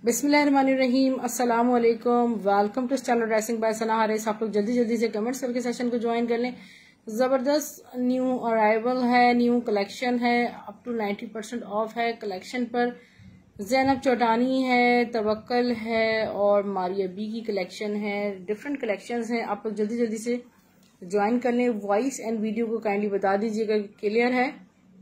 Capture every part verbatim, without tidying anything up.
बिस्मिल्लाहिर्रहमानिर्रहीम, अस्सलाम वालेकुम। Welcome to style dressing by Sana Haris. आप लोग जल्दी जल्दी से कमेंट्स करके सेशन को ज्वाइन कर लें। जबरदस्त न्यू अराइवल है, न्यू कलेक्शन है, up to ninety percent off है कलेक्शन पर। ज़ैनब चौटानी है, तवक्कल है और मारिया बी की कलेक्शन है। डिफरेंट कलेक्शंस हैं, आप लोग जल्दी जल्दी से ज्वाइन कर लें। वॉइस एंड वीडियो को काइंडली बता दीजिएगा क्लियर है।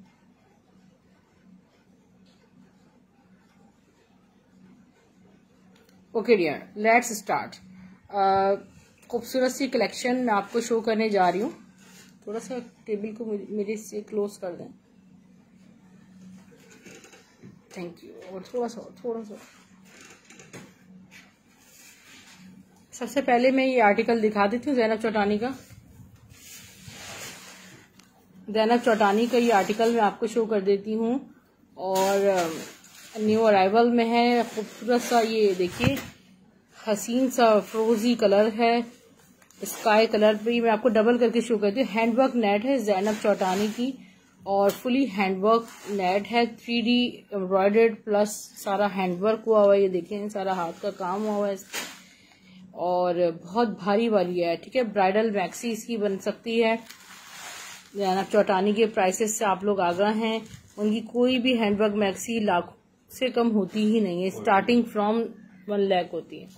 Okay dear, let's start. खूबसूरत सी कलेक्शन मैं आपको शो करने जा रही हूँ। थोड़ा सा टेबल को मेरे से क्लोज कर दें, थैंक यू। और थोड़ा सा थोड़ा सा सबसे पहले मैं ये आर्टिकल दिखा देती हूँ ज़ैनब चौटानी का। ज़ैनब चौटानी का ये आर्टिकल मैं आपको शो कर देती हूँ और न्यू अराइवल में है। खूबसूरत सा ये देखिए, हसीन सा फ्रोजी कलर है, स्काई कलर पे ही मैं आपको डबल करके शो करती हूँ। हैंडवर्क नेट है ज़ैनब चौटानी की और फुली हैंडवर्क नेट है, थ्री डी एम्ब्रॉयडर्ड प्लस सारा हैंडवर्क हुआ हुआ है। ये देखें, सारा हाथ का काम हुआ हुआ है और बहुत भारी वाली है। ठीक है, ब्राइडल मैक्सी इसकी बन सकती है। ज़ैनब चौटानी के प्राइसेस से आप लोग आगाह हैं। उनकी कोई भी हैंडवर्क मैक्सी लाख से कम होती ही नहीं है, स्टार्टिंग फ्रॉम वन लाख होती है।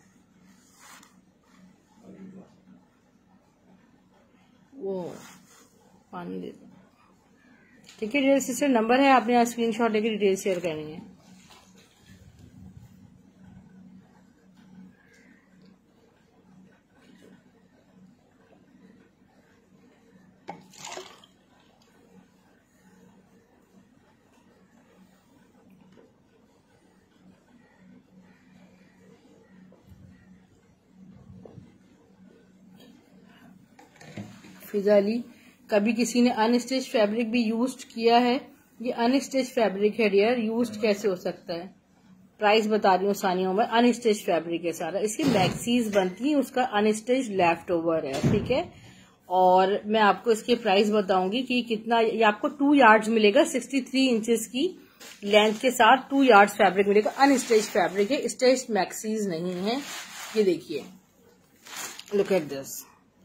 वो पानी दे, ठीक है डिटेल सिस्टर, नंबर है, आपने यहाँ स्क्रीनशॉट लेके डिटेल शेयर करनी है। फिजा अली, कभी किसी ने अनस्टिच फैब्रिक भी यूज किया है? ये अनस्टिच फैब्रिक है डियर, यूज कैसे हो सकता है? प्राइस बता रही हूँ सानिया में, अनस्टिच फैब्रिक है सारा। इसकी मैक्सीज बनती है, उसका अनस्टिच लेफ्ट ओवर है। ठीक है, और मैं आपको इसके प्राइस बताऊंगी कि कितना। ये आपको टू यार्ड्स मिलेगा, सिक्सटी थ्री इंचेस की लेंथ के साथ टू यार्ड्स फैब्रिक मिलेगा। अनस्टिच फैब्रिक है, स्टिच मैक्सीज नहीं है। ये देखिए, लुक एट दिस।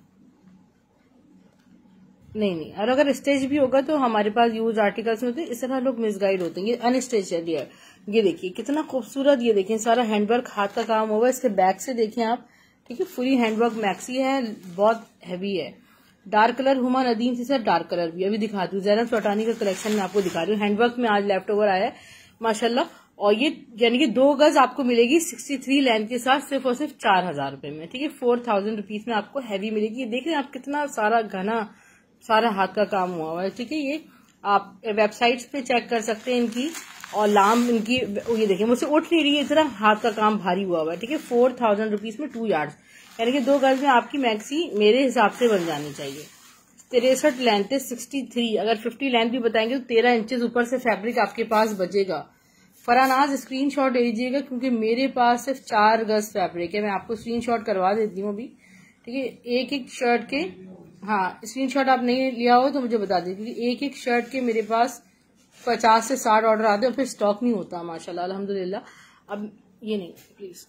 नहीं नहीं, और अगर स्टेज भी होगा तो हमारे पास यूज आर्टिकल्स में होते हैं, इस तरह लोग मिसगाइड होते हैं। ये अनस्टेज है डियर। ये देखिए कितना खूबसूरत, ये देखें सारा हैंडवर्क हाथ का काम होगा। इसके बैक से देखें आप, ठीक है, फुली हैंडवर्क मैक्सी है, बहुत हैवी है। डार्क कलर हुमा नदीम से सर डार्क कलर भी अभी दिखाती हूँ। ज़ैनब चौटानी का कलेक्शन में आपको दिखा रही हूँ। हैंडवर्क में आज लेफ्ट ओवर आया है माशाल्लाह। और ये यानी कि दो गज आपको मिलेगी सिक्सटी थ्री लेंथ के साथ, सिर्फ और सिर्फ चार हजार रुपए में। ठीक है, फोर थाउजेंड रुपीज में आपको हैवी मिलेगी। ये देख रहे हैं आप, कितना सारा घना सारा हाथ का काम हुआ हुआ है। ठीक है, ये आप वेबसाइट्स पे चेक कर सकते हैं इनकी। और लाम इनकी, ये देखिए मुझसे उठ नहीं रही है, इतना हाथ का काम भारी हुआ हुआ है। ठीक है, फोर थाउजेंड रुपीज में टू यार्ड्स, यानी कि दो गज में आपकी मैक्सी मेरे हिसाब से बन जानी चाहिए। तिरसठ लेंथ है, सिक्सटी थ्री, अगर फिफ्टी लेंथ भी बताएंगे तो तेरह इंचेस ऊपर से फैब्रिक आपके पास बचेगा। फरानाज स्क्रीन शॉट ले लीजिएगा, क्योंकि मेरे पास सिर्फ चार गज फैब्रिक है। मैं आपको स्क्रीन शॉट करवा देती हूँ अभी। ठीक है, एक एक शर्ट के, हाँ स्क्रीनशॉट आप नहीं लिया हो तो मुझे बता दीजिए, क्योंकि एक एक शर्ट के मेरे पास पचास से साठ ऑर्डर आते हैं और फिर स्टॉक नहीं होता माशाल्लाह अल्हम्दुलिल्लाह। अब ये नहीं प्लीज,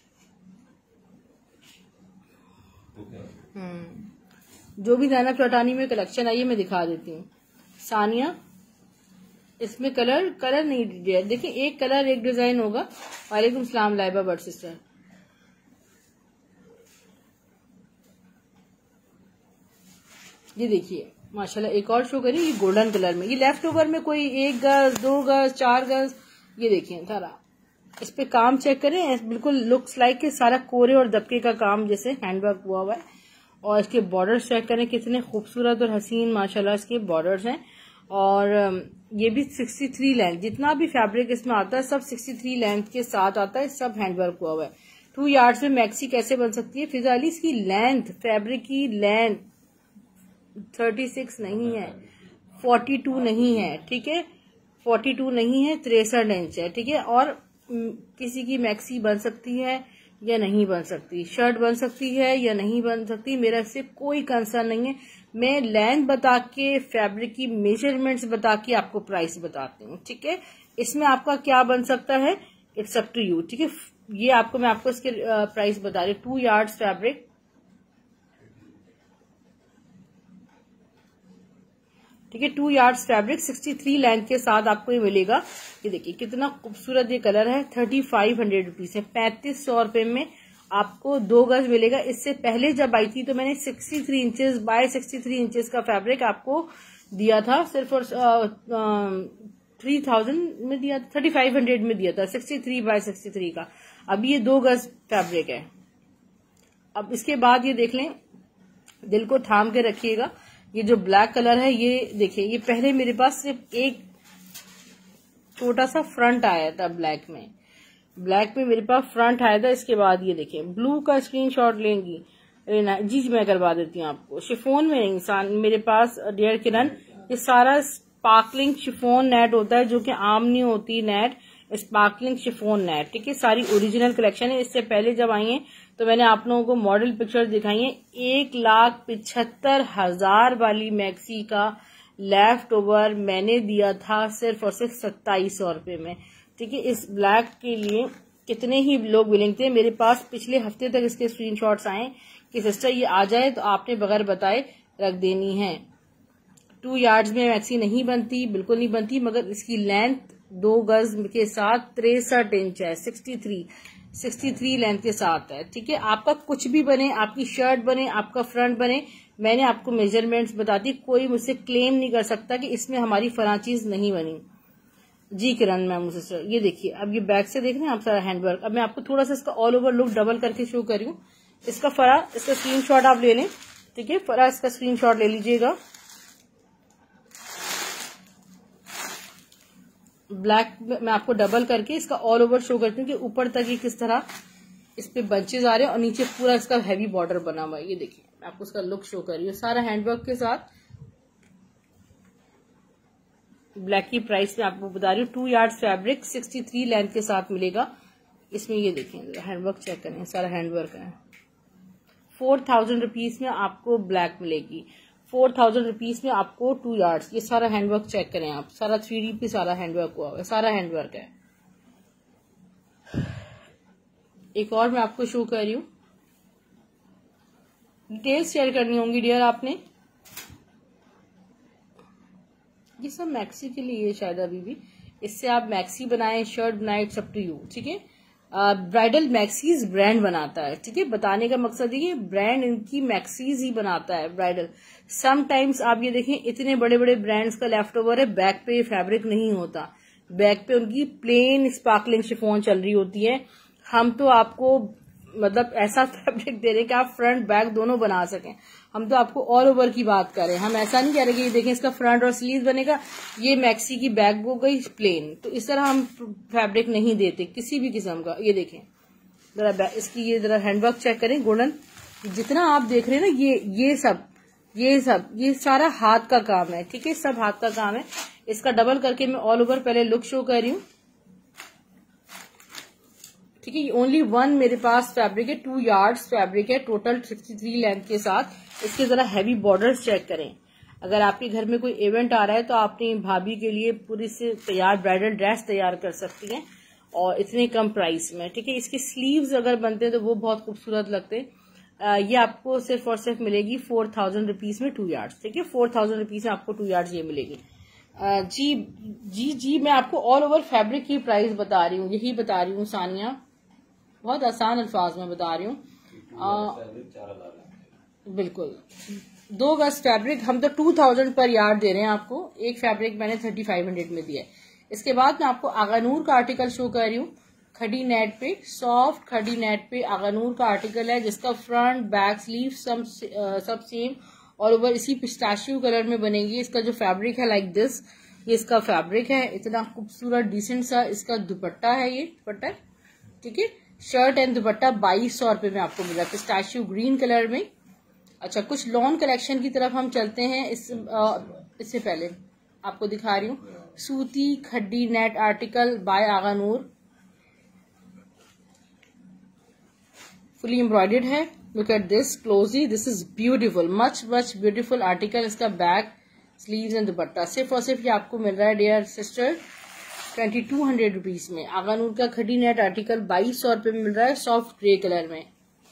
हम्म जो भी ज़ैनब चौटानी में कलेक्शन आई है मैं दिखा देती हूँ। सानिया, इसमें कलर कलर नहीं दिया, देखिए एक कलर एक डिजाइन होगा। वालेकुम सलाम लाइबा बट सिस्टर। ये देखिए माशाल्लाह, एक और शो करिए, ये गोल्डन कलर में, ये लेफ्ट ओवर में कोई एक गज दो गज चार गज, ये देखिए सारा इस पे काम चेक करें, बिल्कुल लुक्स लाइक के सारा कोरे और दबके का काम जैसे हैंडवर्क हुआ हुआ है। और इसके बॉर्डर्स चेक करें, कितने खूबसूरत और हसीन माशाल्लाह इसके बॉर्डर्स हैं। और ये भी सिक्सटी थ्री लेंथ, जितना भी फैब्रिक इसमें आता है सब सिक्सटी थ्री लेंथ के साथ आता है, सब हैंडवर्क हुआ हुआ है। टू यार्ड्स में मैक्सी कैसे बन सकती है? फिजा अली, इसकी लेंथ, फैब्रिक की लेंथ थर्टी सिक्स नहीं है, फोर्टी टू नहीं है। ठीक है, फोर्टी टू नहीं है, तिरसठ इंच है। ठीक है, और किसी की मैक्सी बन सकती है या नहीं बन सकती, शर्ट बन सकती है या नहीं बन सकती, मेरा इससे कोई कंसर्न नहीं है। मैं लेंथ बता के, फैब्रिक की मेजरमेंट्स बता के आपको प्राइस बताती हूँ। ठीक है, इसमें आपका क्या बन सकता है, इट्स अप टू यू, ठीक है। ये आपको मैं आपको इसके प्राइस बता रही हूँ। टू यार्ड्स फैब्रिक, ठीक है, two yards fabric sixty three length के साथ आपको ये मिलेगा। ये देखिए कितना खूबसूरत ये कलर है। थर्टी फाइव हंड्रेड रुपीज है, पैंतीस सौ रुपए में आपको दो गज मिलेगा। इससे पहले जब आई थी तो मैंने sixty three inches by sixty three inches का फैब्रिक आपको दिया था, सिर्फ और थ्री थाउजेंड में दिया था, थर्टी फाइव हंड्रेड में दिया था, sixty three by sixty three का। अब ये दो गज फैब्रिक है। अब इसके बाद ये देख लें, दिल को थाम के रखिएगा। ये जो ब्लैक कलर है, ये देखिए, ये पहले मेरे पास सिर्फ एक छोटा सा फ्रंट आया था ब्लैक में, ब्लैक में मेरे पास फ्रंट आया था। इसके बाद ये देखिए ब्लू का स्क्रीनशॉट लेंगी, जी जी मैं करवा देती हूँ आपको। शिफोन में इंसान मेरे पास डियर किरण, ये सारा स्पार्कलिंग शिफोन नेट होता है, जो कि आम नहीं होती नेट, स्पार्कलिंग शिफोन नेट, ठीक है। सारी ओरिजिनल कलेक्शन है। इससे पहले जब आई है तो मैंने आप लोगों को मॉडल पिक्चर दिखाई है। एक लाख पिछहत्तर हजार वाली मैक्सी का लेफ्ट ओवर मैंने दिया था सिर्फ और सिर्फ सत्ताईस सौ रुपए में, ठीक है। इस ब्लैक के लिए कितने ही लोग विलिंग थे। मेरे पास पिछले हफ्ते तक इसके स्क्रीनशॉट्स आए कि सिस्टर ये आ जाए तो आपने बगैर बताए रख देनी है। टू यार्ड्स में मैक्सी नहीं बनती, बिल्कुल नहीं बनती, मगर इसकी लेंथ दो गज के साथ तिरसठ इंच है, sixty three sixty three length के साथ है, ठीक है। आपका कुछ भी बने, आपकी शर्ट बने, आपका फ्रंट बने, मैंने आपको मेजरमेंट्स बता दी। कोई मुझसे क्लेम नहीं कर सकता कि इसमें हमारी फला चीज नहीं बनी। जी किरण मैम सिस्टर, ये देखिए, अब ये बैक से देख रहे हैं आप सारा हैंडवर्क। अब मैं आपको थोड़ा सा इसका ऑल ओवर लुक डबल करके शो कर रही हूँ। इसका फरा, इसका स्क्रीनशॉट आप ले लें, ठीक है। फरा इसका स्क्रीनशॉट ले लीजिएगा। ब्लैक मैं आपको डबल करके इसका ऑल ओवर शो करती हूँ कि ऊपर तक ये किस तरह इस पे बंचेज आ रहे हैं और नीचे पूरा इसका हैवी बॉर्डर बना हुआ है। ये देखिए, मैं आपको इसका लुक शो कर रही हूँ सारा हैंडवर्क के साथ। ब्लैक की प्राइस में आपको बता रही हूँ। Two yards fabric sixty three length के साथ मिलेगा इसमें। ये देखें, हैंडवर्क चेक करें, सारा हैंडवर्क है। फोर थाउजेंड रुपीज में आपको ब्लैक मिलेगी, फोर थाउजेंड रुपीज में आपको टू यार्ड्स। ये सारा हैंडवर्क चेक करें आप, सारा थ्री डी पे सारा हैंडवर्क हुआ है, सारा हैंडवर्क है। एक और मैं आपको शो कर रही हूँ, डिटेल्स शेयर करनी होंगी डियर आपने। ये सब मैक्सी के लिए है शायद अभी भी। इससे आप मैक्सी बनाएं, शर्ट बनाए, इट्स अप टू यू, ठीक है। ब्राइडल मैक्सीज ब्रांड बनाता है, ठीक है। बताने का मकसद ये, ब्रांड इनकी मैक्सीज ही बनाता है ब्राइडल। समटाइम्स आप ये देखें, इतने बड़े बड़े ब्रांड्स का लेफ्ट ओवर है, बैक पे फैब्रिक नहीं होता, बैक पे उनकी प्लेन स्पार्कलिंग शिफॉन चल रही होती है। हम तो आपको मतलब ऐसा फैब्रिक दे रहे हैं कि आप फ्रंट बैक दोनों बना सकें। हम तो आपको ऑल ओवर की बात कर रहे हैं, हम ऐसा नहीं कह रहे कि ये देखें इसका फ्रंट और स्लीव बनेगा, ये मैक्सी की बैक हो गई प्लेन। तो इस तरह हम फैब्रिक नहीं देते किसी भी किस्म का। ये देखें जरा इसकी, ये जरा हैंडवर्क चेक करें गोल्डन, जितना आप देख रहे हैं ना, ये ये सब ये सब ये सारा हाथ का काम है, ठीक है, सब हाथ का काम है। इसका डबल करके मैं ऑल ओवर पहले लुक शो कर रही हूँ, ठीक है। ओनली वन मेरे पास फैब्रिक है, टू यार्ड्स फैब्रिक है, टोटल सिक्सटी थ्री लेंथ के साथ। इसके जरा हैवी बॉर्डर्स चेक करें। अगर आपके घर में कोई इवेंट आ रहा है तो आप अपनी भाभी के लिए पूरी से तैयार ब्राइडल ड्रेस तैयार कर सकती हैं, और इतने कम प्राइस में, ठीक है। इसके स्लीव्स अगर बनते हैं तो वो बहुत खूबसूरत लगते हैं। ये आपको सिर्फ और सिर्फ मिलेगी फोर थाउजेंड रुपीज में टू यार्ड्स, ठीक है। फोर थाउजेंड रुपीज में आपको टू यार्ड्स ये मिलेगी। जी जी जी मैं आपको ऑल ओवर फैब्रिक की प्राइस बता रही हूँ, यही बता रही हूँ सानिया, बहुत आसान अल्फाज में बता रही हूँ। बिल्कुल दो गज फैब्रिक हम तो टू थाउजेंड पर यार्ड दे रहे हैं आपको। एक फैब्रिक मैंने थर्टी फाइव हंड्रेड में दिया है। इसके बाद मैं आपको आगानूर का आर्टिकल शो कर रही हूँ, खड़ी नेट पे, सॉफ्ट खड़ी नेट पे आगानूर का आर्टिकल है, जिसका फ्रंट बैक स्लीव सब सब सेम और ओवर इसी पिस्ताशियो कलर में बनेगी। इसका जो फैब्रिक है लाइक दिस, ये इसका फैब्रिक है, इतना खूबसूरत डिसेंट सा इसका दुपट्टा है, ये दुपट्टा, ठीक है। शर्ट एंड दुपट्टा बाईस सौ रुपए में आपको मिला, पिस्ताशियो ग्रीन कलर में। अच्छा, कुछ लॉन कलेक्शन की तरफ हम चलते हैं। इस आ, इससे पहले आपको दिखा रही हूँ सूती खड्डी net article by Aghanoor, fully embroidered है। Look at this closely, this is beautiful, much much beautiful article. इसका बैक स्लीव्स एंड दुपट्टा सिर्फ और सिर्फ ये आपको मिल रहा है dear sister twenty two hundred rupees में। आगानूर का खड़ी नेट आर्टिकल बाईस सौ रुपए में मिल रहा है, सॉफ्ट ग्रे कलर में।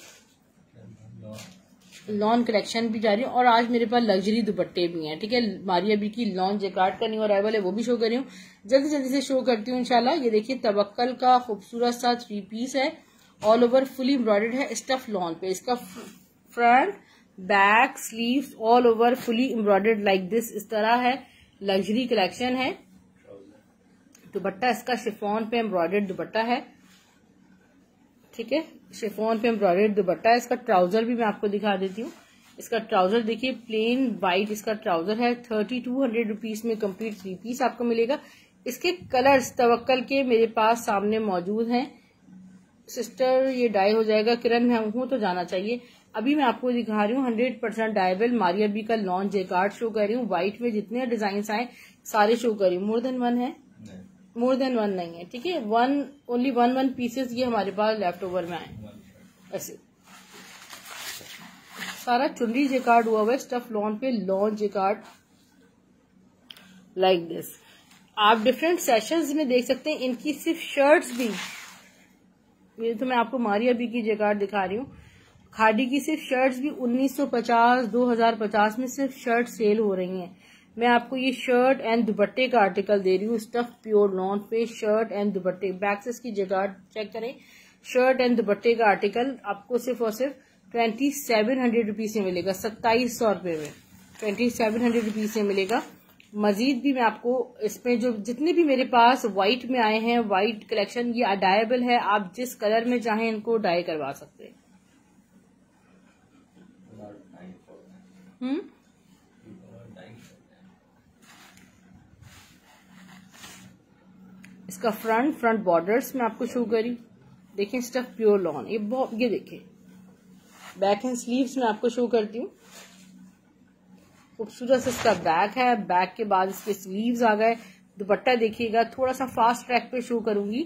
लॉन कलेक्शन भी जा रही है और आज मेरे पास लग्जरी दुपट्टे भी हैं, ठीक है। मारिया बी की लॉन जैकार्ड का न्यू अराइवल है, वो भी शो कर रही हूँ, जल्दी जल्दी से शो करती हूँ इंशाल्लाह। ये देखिए तवक्कल का खूबसूरत सा थ्री पीस है, ऑल ओवर फुली एम्ब्रॉयडर्ड है स्टफ लॉन पे। इसका front back sleeves all over fully embroidered like this, इस तरह है। लग्जरी कलेक्शन है। दुपट्टा इसका शिफॉन पे एम्ब्रॉयडर्ड दुपट्टा है, ठीक है। शिफॉन पे एम्ब्रॉयडर्ड दुपट्टा है। इसका ट्राउजर भी मैं आपको दिखा देती हूँ। इसका ट्राउजर देखिए प्लेन व्हाइट इसका ट्राउजर है। थर्टी टू हंड्रेड रुपीज में कंप्लीट थ्री पीस आपको मिलेगा। इसके कलर्स तवक्कल के मेरे पास सामने मौजूद हैं। सिस्टर ये डाई हो जाएगा, किरण मैं हूं तो जाना चाहिए। अभी मैं आपको दिखा रही हूँ hundred percent dyeable Maria B का लॉन जैकार्ड शो कर रही हूँ। व्हाइट में जितने डिजाइन आए सारे शो कर रही हूँ। मोर देन वन है, मोर देन वन नहीं है, ठीक है। One only one one pieces ये हमारे पास लेफ्ट ओवर में आए। ऐसे सारा चुनरी जैकार्ड हुआ हुआ है स्टफ लॉन पे, लॉन जैकार्ड लाइक दिस। आप डिफरेंट सेशंस में देख सकते हैं। इनकी सिर्फ शर्ट्स भी, ये तो मैं आपको मारिया बी की जैकार्ड दिखा रही हूँ। खादी की सिर्फ शर्ट्स भी उन्नीस सौ पचास दो हजार पचास में सिर्फ शर्ट सेल हो रही हैं। मैं आपको ये शर्ट एंड दुपट्टे का आर्टिकल दे रही हूँ स्टफ प्योर लॉन पे, शर्ट एंड दुपट्टे। बैक से इसकी जैकार्ड चेक करें। शर्ट एंड दुपट्टे का आर्टिकल आपको सिर्फ और सिर्फ ट्वेंटी सेवन हंड्रेड रुपीज से मिलेगा, सत्ताईस सौ रुपए में ट्वेंटी सेवन हंड्रेड रुपीज से मिलेगा। मजीद भी मैं आपको इसमें जो जितने भी मेरे पास व्हाइट में आए हैं, व्हाइट कलेक्शन ये डायबल है, आप जिस कलर में चाहें इनको डाई करवा सकते हैं। हम्म इसका फ्रंट फ्रंट बॉर्डर्स में आपको शो करी, देखें स्टफ प्योर लॉन। ये बहुत, ये देखें बैक एंड स्लीव्स में आपको शो करती हूँ। खूबसूरत से इसका बैक है, बैक के बाद इसके स्लीव्स आ गए। दुपट्टा देखिएगा, थोड़ा सा फास्ट ट्रैक पे शो करूंगी।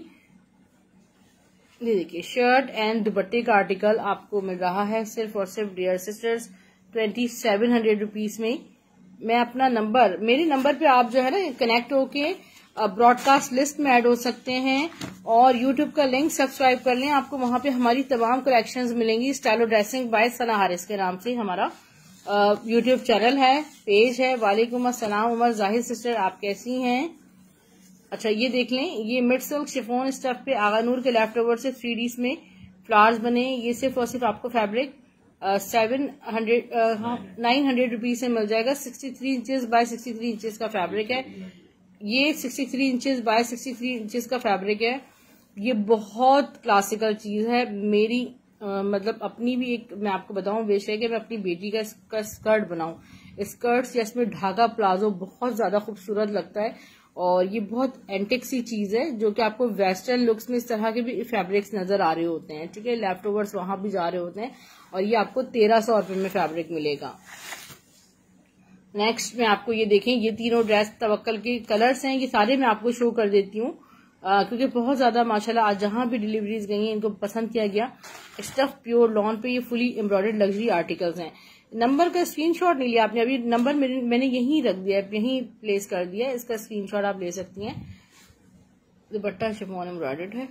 ये देखिए शर्ट एंड दुपट्टे का आर्टिकल आपको मिल रहा है सिर्फ और सिर्फ dear sisters twenty seven hundred rupees में। मैं अपना नंबर, मेरे नंबर पे आप जो है ना कनेक्ट होके ब्रॉडकास्ट लिस्ट में ऐड हो सकते हैं और यूट्यूब का लिंक सब्सक्राइब कर लें। आपको वहां पे हमारी तमाम कलेक्शंस मिलेंगी। Stylo dressing by Sana Haris के नाम से हमारा यूट्यूब चैनल है, पेज है। वालेकुम अस्सलाम उमर जाहिद सिस्टर, आप कैसी हैं? अच्छा ये देख लें, ये मिड सिल्क शिफॉन स्टफ पे आगानूर के लेफ्ट ओवर से थ्री डीज में फ्लावर्स बने। ये सिर्फ और सिर्फ आपको फैब्रिक सेवन हंड्रेड हाँ नाइन हंड्रेड रुपीज से मिल जाएगा। Sixty three inches by sixty three inches का फैब्रिक है। ये sixty three inches by sixty three inches का फैब्रिक है। ये बहुत क्लासिकल चीज है। मेरी आ, मतलब अपनी भी एक मैं आपको बताऊं विश है कि मैं अपनी बेटी का, का स्कर्ट बनाऊं। स्कर्ट्स या इसमें ढाका प्लाजो बहुत ज्यादा खूबसूरत लगता है और ये बहुत एंटिक सी चीज है जो कि आपको वेस्टर्न लुक्स में इस तरह के भी फैब्रिक्स नजर आ रहे होते हैं, ठीक है। लेफ्ट ओवर्स वहां भी जा रहे होते हैं और ये आपको तेरह सौ रुपए में फैब्रिक मिलेगा। नेक्स्ट में आपको ये देखें, ये तीनों ड्रेस तवक्कल के कलर्स हैं। ये सारे मैं आपको शो कर देती हूँ क्योंकि बहुत ज्यादा माशाल्लाह आज जहां भी डिलीवरीज गई हैं इनको पसंद किया गया। स्टफ प्योर लॉन पे ये फुली एम्ब्रॉयडर्ड लग्जरी आर्टिकल्स हैं। नंबर का स्क्रीनशॉट नहीं लिया आपने, अभी नंबर मेरे, मैंने यहीं रख दिया है, यहीं प्लेस कर दिया है। इसका स्क्रीनशॉट आप ले सकती हैं। दुपट्टा शिफॉन एम्ब्रॉयडर्ड है।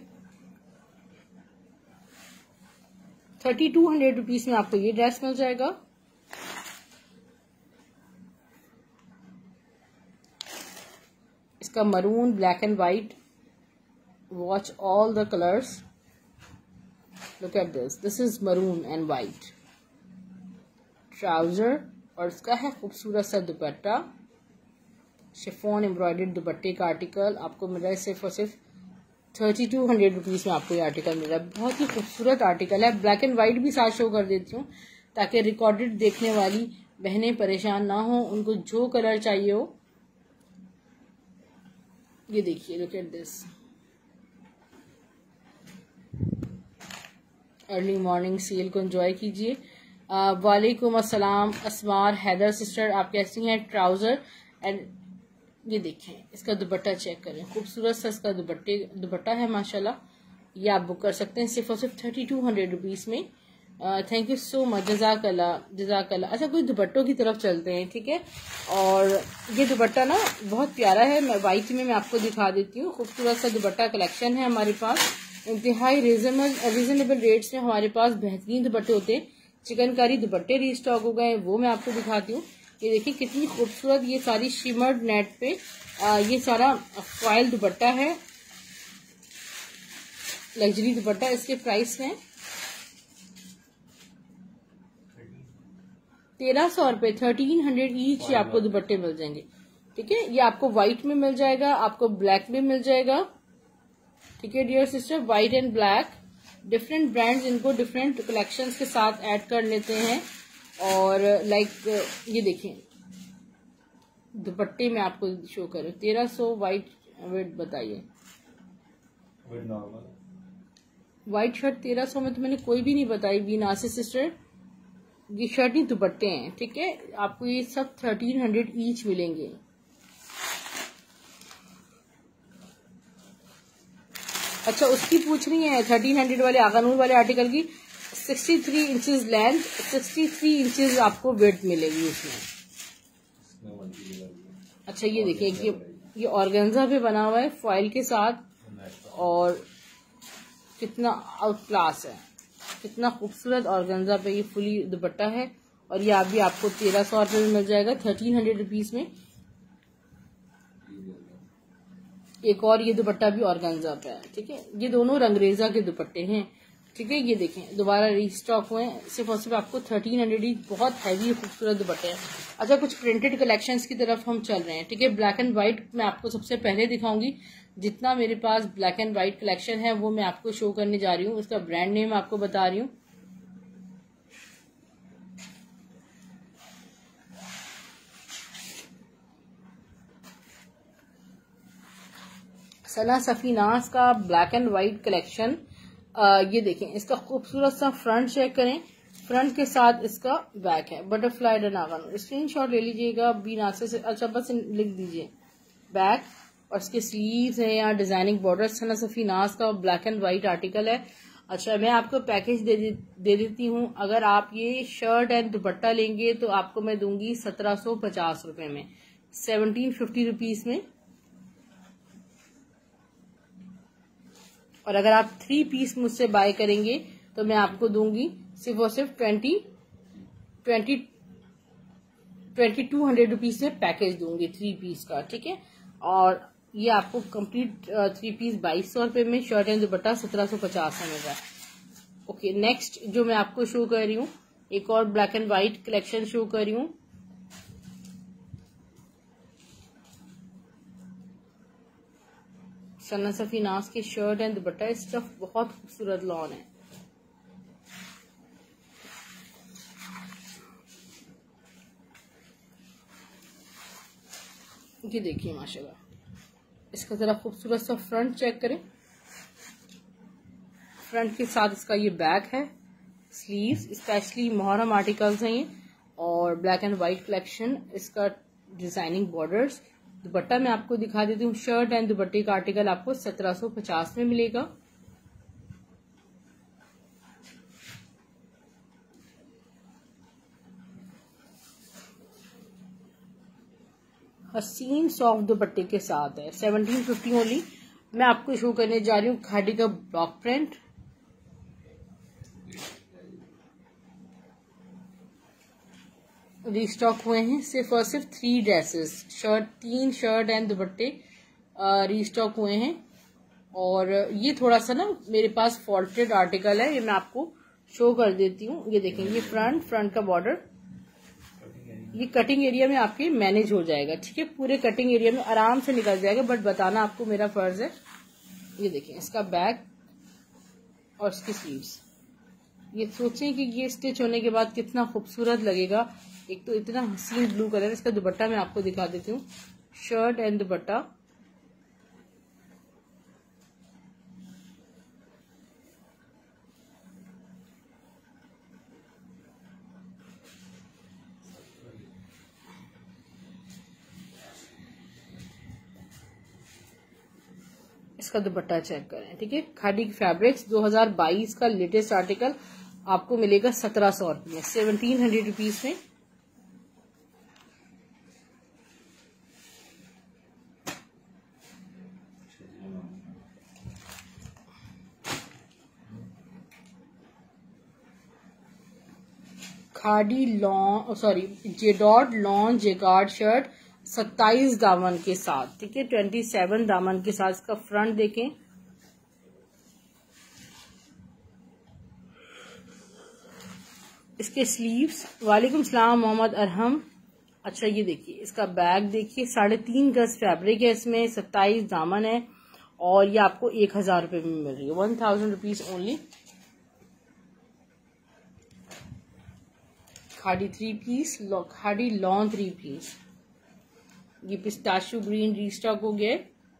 थर्टी टू हंड्रेड रुपीज में आपको ये ड्रेस मिल जाएगा। इसका maroon black and white, watch all the colours, look at this, this is maroon and white trouser और इसका है खूबसूरत सा दुपट्टा। शिफॉन एम्ब्रॉयडर्ड दुपट्टे का आर्टिकल आपको मिल रहा है सिर्फ और सिर्फ थर्टी टू हंड्रेड रुपीज में आपको ये आर्टिकल मिल रहा है। बहुत ही खूबसूरत आर्टिकल है। ब्लैक एंड व्हाइट भी साथ शो कर देती हूँ ताकि रिकॉर्डेड देखने वाली बहनें परेशान ना हो, उनको जो कलर चाहिए हो। ये देखिए, look at this, early morning sale को एंजॉय कीजिए। वालेकुम अस्सलाम अस्मार हैदर सिस्टर, आप कैसी हैं? ट्राउजर एंड ये देखें इसका दुपट्टा चेक करें, खूबसूरत सा इसका दुपट्टे दुपट्टा है माशाल्लाह। ये आप बुक कर सकते हैं सिर्फ और सिर्फ थर्टी टू हंड्रेड रुपीज में। थैंक यू सो मच, जजाकल्ला जजाकल्ला। अच्छा कोई दुपट्टों की तरफ चलते हैं, ठीक है। और ये दुपट्टा ना बहुत प्यारा है, मैं वाइट में मैं आपको दिखा देती हूँ। खूबसूरत सा दुपट्टा कलेक्शन है हमारे पास, इंतहाई रीजनेबल रीजनेबल रेट्स में हमारे पास बेहतरीन दुपट्टे होते हैं। चिकनकारी दुपट्टे रीस्टॉक हो गए, वो मैं आपको दिखाती हूँ। ये देखिए कितनी खूबसूरत ये सारी शिमर्ड नेट पे आ, ये सारा फॉयल दुपट्टा है, लग्जरी दुपट्टा। इसके प्राइस है तेरह सौ रुपए, थर्टीन हंड्रेड ईच ये आपको दुपट्टे मिल जाएंगे, ठीक है। ये आपको व्हाइट में मिल जाएगा, आपको ब्लैक में मिल जाएगा, ठीक है dear sister. White and black, different brands इनको डिफरेंट कलेक्शंस के साथ ऐड कर लेते हैं। और लाइक ये देखिए दुपट्टे में आपको शो करूं, तेरह सौ व्हाइट वेट बताइए, व्हाइट शर्ट तेरह सौ में तो मैंने कोई भी नहीं बताई बीनासी सिस्टर। ये शर्ट नहीं दुपट्टे हैं, ठीक है। आपको ये सब थर्टीन हंड्रेड ईच मिलेंगे। अच्छा उसकी पूछ रही है थर्टीन हंड्रेड वाले आगानूर वाले आर्टिकल की, sixty three inches length, sixty three inches आपको वेट मिलेगी उसमें। अच्छा ये देखिए ये ये ऑर्गेन्जा पे बना हुआ है फॉइल के साथ, और कितना आउट क्लास है, कितना खूबसूरत ऑर्गेन्जा पे ये फुली दुपट्टा है। और ये आप भी आपको तेरह सौ रुपये में मिल जाएगा, थर्टीन हंड्रेड रुपीज में। एक और ये दुपट्टा भी ऑर्गेन्जा पे है, ठीक है। ये दोनों रंगरेजा के दुपट्टे हैं, ठीक है। ये देखें दोबारा रीस्टॉक हुए हैं, सिर्फ और सिर्फ आपको थर्टीन हंड्रेड ही, बहुत हैवी खूबसूरत दुपट्टे हैं। अच्छा कुछ प्रिंटेड कलेक्शंस की तरफ हम चल रहे हैं, ठीक है। ब्लैक एंड व्हाइट मैं आपको सबसे पहले दिखाऊंगी। जितना मेरे पास ब्लैक एंड व्हाइट कलेक्शन है वो मैं आपको शो करने जा रही हूँ। उसका ब्रांड नेम आपको बता रही हूँ। सना सफीनास का ब्लैक एंड व्हाइट कलेक्शन, ये देखें इसका खूबसूरत सा फ्रंट चेक करें, फ्रंट के साथ इसका बैक है, बटरफ्लाई डनागन। स्क्रीनशॉट ले लीजिएगा बीनासे से, अच्छा बस लिख दीजिए बैक। और इसके स्लीव्स हैं, यहाँ डिजाइनिंग बॉर्डर, सना सफीनास का ब्लैक एंड व्हाइट आर्टिकल है। अच्छा मैं आपको पैकेज दे, दे देती हूँ। अगर आप ये शर्ट एंड दुपट्टा लेंगे तो आपको मैं दूंगी सत्रह सौ पचास रुपए में, सेवनटीन फिफ्टी रुपीज में। और अगर आप थ्री पीस मुझसे बाय करेंगे तो मैं आपको दूंगी सिर्फ और सिर्फ twenty twenty twenty two hundred rupees में पैकेज दूंगी थ्री पीस का, ठीक है। और ये आपको कंप्लीट थ्री पीस बाईस सौ रुपए में, शर्ट एंड दुपट्टा सत्रह सौ पचास में मिल रहा है। ओके नेक्स्ट जो मैं आपको शो कर रही हूँ, एक और black and white collection show कर रही हूँ। सना सफीनास की शर्ट एंड दुपट्टा, स्टफ बहुत खूबसूरत लॉन है। ये देखिए माशाल्लाह, इसका जरा खूबसूरत सा फ्रंट चेक करें। फ्रंट के साथ इसका ये बैक है, स्लीव्स स्पेशली मुहर्रम आर्टिकल्स हैं ये, और ब्लैक एंड व्हाइट कलेक्शन, इसका डिजाइनिंग बॉर्डर्स। दुपट्टा मैं आपको दिखा देती हूँ, शर्ट एंड दुपट्टे का आर्टिकल आपको सत्रह सौ पचास में मिलेगा। हसीन सॉफ्ट दुपट्टे के साथ है, सेवनटीन फिफ्टी ओनली। मैं आपको शो करने जा रही हूँ खादी का ब्लॉक प्रिंट। रीस्टॉक हुए हैं सिर्फ और सिर्फ थ्री ड्रेसेस, शर्ट, तीन शर्ट एंड दुपट्टे रीस्टॉक हुए हैं। और ये थोड़ा सा ना मेरे पास फॉल्टेड आर्टिकल है, ये मैं आपको शो कर देती हूँ। ये देखें ये फ्रंट फ्रंट का बॉर्डर, ये कटिंग एरिया में आपके मैनेज हो जाएगा, ठीक है। पूरे कटिंग एरिया में आराम से निकल जाएगा, बट बताना आपको मेरा फर्ज है। ये देखें इसका बैक और इसकी स्लीव्स। ये सोचें कि ये स्टिच होने के बाद कितना खूबसूरत लगेगा। एक तो इतना हसीन ब्लू कलर, इसका दुपट्टा मैं आपको दिखा देती हूँ, शर्ट एंड दुपट्टा। इसका दुपट्टा चेक करें, ठीक है। खादी फैब्रिक्स दो हज़ार बाईस का लेटेस्ट आर्टिकल, आपको मिलेगा सत्रह सौ रुपये में, सेवनटीन हंड्रेड रुपीज में। Khadi lawn sorry J dot lawn jacquard shirt सत्ताईस दामन के साथ, ठीक है, ट्वेंटी सेवन दामन के साथ। इसका फ्रंट देखें, इसके स्लीव्स। वालेकुम सलाम मोहम्मद अरहम। अच्छा ये देखिए इसका बैग देखिए, साढ़े तीन गज फैब्रिक है इसमें, सत्ताईस दामन है और ये आपको एक हजार रुपये में मिल रही है, one thousand rupees only. Khadi three piece, khadi lawn three piece, ये पिस्ताशू ग्रीन रीस्टॉक हो गया।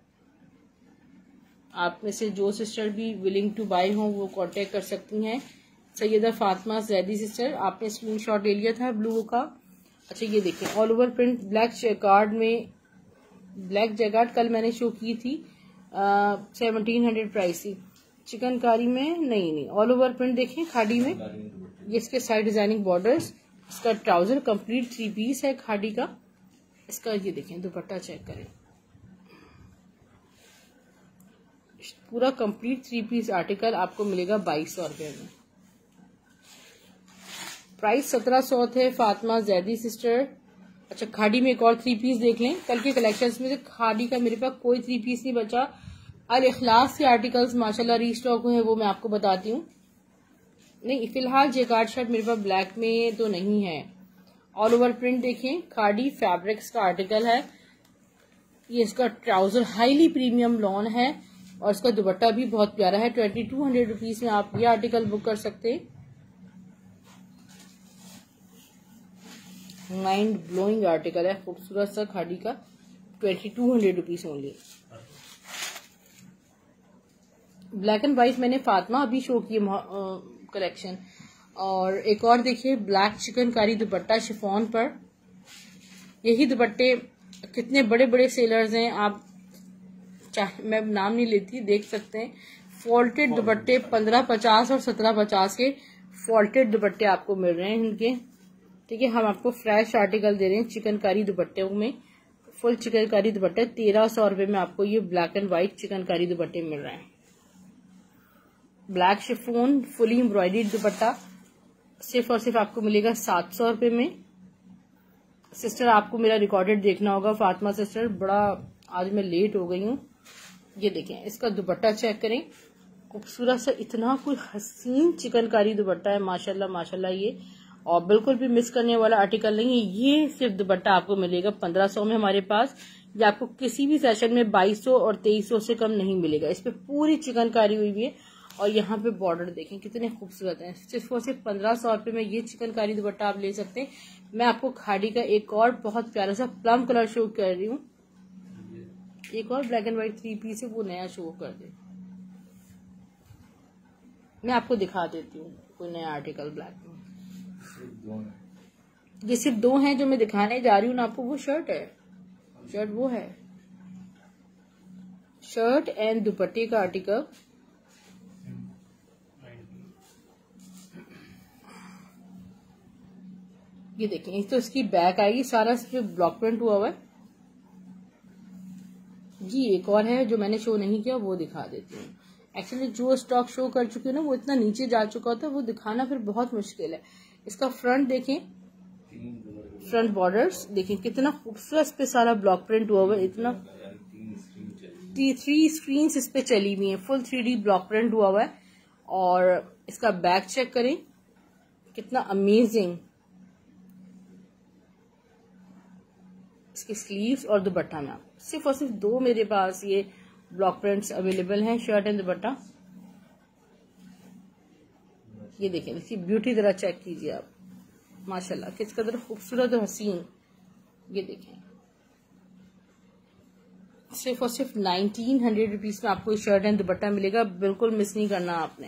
आप में से जो सिस्टर भी विलिंग टू बाय हो वो कांटेक्ट कर सकती हैं। सैयदा फातिमा जैदी सिस्टर, आपने स्क्रीनशॉट ले लिया था ब्लू का। अच्छा ये देखें all over print black jacquard में, ब्लैक जैकार्ड कल मैंने शो की थी, सेवनटीन हंड्रेड प्राइस थी। चिकनकारी में नहीं नहीं ऑल ओवर प्रिंट देखें खादी में, ये इसके साइड डिजाइनिंग बॉर्डर्स। इसका ट्राउजर कंप्लीट थ्री पीस है खादी का। इसका ये देखें दुपट्टा चेक करें, पूरा कंप्लीट थ्री पीस आर्टिकल आपको मिलेगा बाईस सौ रुपए में। प्राइस सत्रह सौ थे फातिमा जैदी सिस्टर। अच्छा खादी में एक और थ्री पीस देख लें, कल के कलेक्शंस में से खादी का मेरे पास कोई थ्री पीस नहीं बचा। अल इखलास के आर्टिकल्स माशाल्लाह रीस्टॉक हुए हैं, वो मैं आपको बताती हूँ। नहीं फिलहाल जेकार्ड शर्ट मेरे पास ब्लैक में तो नहीं है। ऑल ओवर प्रिंट देखें, खादी फैब्रिक्स का आर्टिकल है। ये इसका ट्राउजर हाईली प्रीमियम लॉन है और इसका दुपट्टा भी बहुत प्यारा है। ट्वेंटी टू हंड्रेड रुपीज में आप ये आर्टिकल बुक कर सकते हैं। माइंड ब्लोइंग आर्टिकल है, खूबसूरत सा खादी का, twenty two hundred rupees only. Black and white मैंने फातिमा अभी शो की कलेक्शन। और एक और देखिए ब्लैक चिकनकारी दुपट्टा शिफॉन पर। यही दुपट्टे कितने बड़े बड़े सेलर्स हैं, आप चाहे मैं नाम नहीं लेती, देख सकते हैं। फॉल्टेड दुपट्टे पंद्रह पचास और सत्रह पचास के फॉल्टेड दुपट्टे आपको मिल रहे हैं इनके, ठीक है। हम आपको फ्रेश आर्टिकल दे रहे हैं चिकनकारी दुपट्टे में। फुल चिकनकारी दुपट्टे तेरह सौ रुपए में आपको ये ब्लैक एंड व्हाइट चिकनकारी दुपट्टे मिल रहे हैं। Black chiffon fully embroidered dupatta सिर्फ और सिर्फ आपको मिलेगा सात सौ रुपए में। सिस्टर आपको मेरा रिकॉर्डेड देखना होगा फातिमा सिस्टर, बड़ा आज मैं लेट हो गई हूँ। ये देखें इसका दुपट्टा चेक करें, खूबसूरत सा इतना कोई हसीन चिकनकारी दुपट्टा है माशाल्लाह माशाल्लाह ये, और बिल्कुल भी मिस करने वाला आर्टिकल नहीं है। ये सिर्फ दुपट्टा आपको मिलेगा पंद्रह सौ में हमारे पास, या आपको किसी भी सेशन में बाईस सौ और तेईस सौ से कम नहीं मिलेगा। इस पे पूरी चिकनकारी हुई हुई है और यहाँ पे बॉर्डर देखें कितने खूबसूरत हैं। सिर्फ और सिर्फ पंद्रह सौ रुपए में ये चिकनकारी दुपट्टा आप ले सकते हैं। मैं आपको खादी का एक और बहुत प्यारा सा प्लम कलर शो कर रही हूँ, एक और black and white three piece है, वो नया शो कर दे, मैं आपको दिखा देती हूँ कोई नया आर्टिकल ब्लैक में। ये सिर्फ दो हैं जो मैं दिखाने जा रही हूँ ना आपको, वो शर्ट है, शर्ट वो है, शर्ट एंड दुपट्टे का आर्टिकल। ये देखें तो इसकी बैक आएगी, सारा इस पे ब्लॉक प्रिंट हुआ हुआ है जी। एक और है जो मैंने शो नहीं किया, वो दिखा देती हूँ। एक्चुअली जो स्टॉक शो कर चुकी हूँ ना वो इतना नीचे जा चुका होता है, वो दिखाना फिर बहुत मुश्किल है। इसका फ्रंट देखें, फ्रंट बॉर्डर्स देखें कितना खूबसूरत, इस पे सारा ब्लॉक प्रिंट हुआ हुआ है। इतना थ्री स्क्रीन इस पे चली हुई है, full three D block print हुआ हुआ है। और इसका बैक चेक करें कितना अमेजिंग, इसकी स्लीव्स और दुपट्टा में सिर्फ और सिर्फ दो मेरे पास ये ब्लॉक प्रिंट्स अवेलेबल हैं, शर्ट एंड दुपट्टा। ये देखें इसकी ब्यूटी जरा चेक कीजिए आप, माशाल्लाह किस कदर खूबसूरत और हसीन। ये देखें सिर्फ और सिर्फ नाइनटीन हंड्रेड रुपीज में आपको शर्ट एंड दुपट्टा मिलेगा, बिल्कुल मिस नहीं करना आपने।